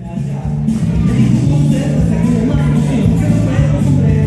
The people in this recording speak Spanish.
Me dijo usted, hasta que más emoción, que no puedo comprender.